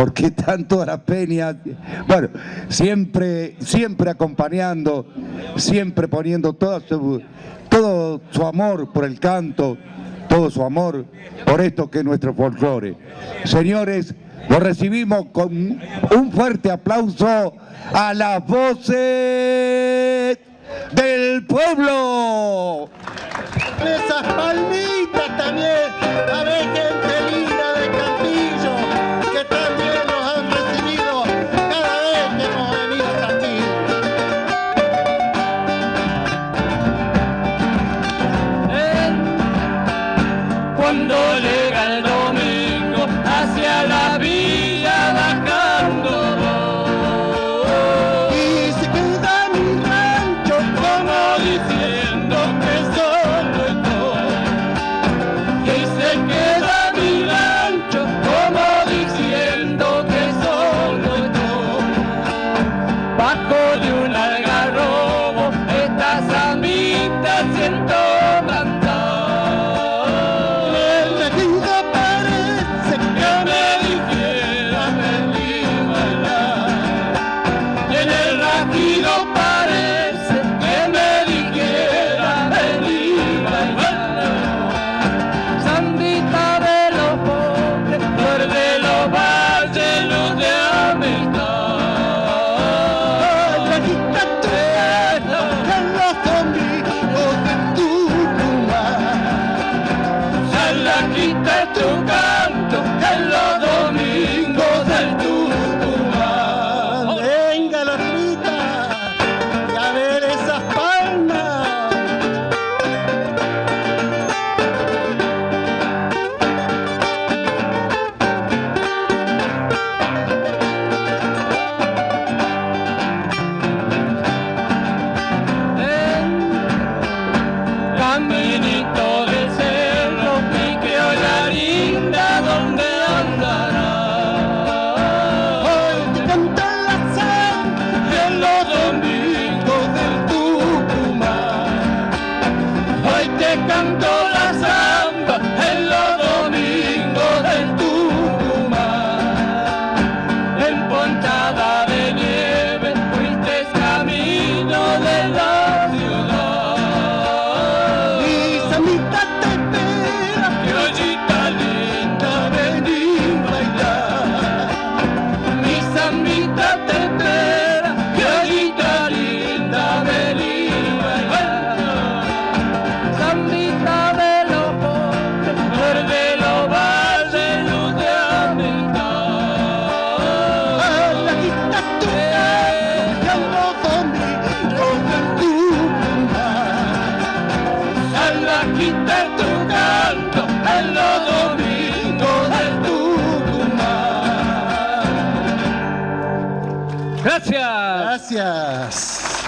¿Por qué tanto a la peña? Bueno, siempre acompañando, siempre poniendo todo su amor por el canto, todo su amor por esto que es nuestro folclore. Señores, lo recibimos con un fuerte aplauso a las voces del pueblo. Esas palmitas también, a ver, gente linda de Campillo, que también nos han recibido cada vez que hemos venido hasta aquí. Cuando llega el domingo hacia la villa bajando, Y se queda mi rancho como diciendo que solo estoy. Y se queda mi rancho como diciendo que solo estoy. Bajo de un algarrobo esta zambita siento cantar. Tu canto en los domingos del Tucumán. Venga la frita y a ver esas palmas. Caminito del cerro, pique la linda, donde andará. Hoy te canta la sal En los domingos del Tucumán. Hoy te canto la samba en los domingos del Tucumán. En ponchada de nieve fuiste camino de la ciudad. y Samita te espera. Criollita linda, vení bailar. Mi zambita te espera, criollita linda, vení bailar. Zambita de los montes, flor de los valles, luz de amistad. La quita tu y a los domingos del Tucumán. Al la quita tu canto en los domingos del Tucumán. Gracias. Gracias.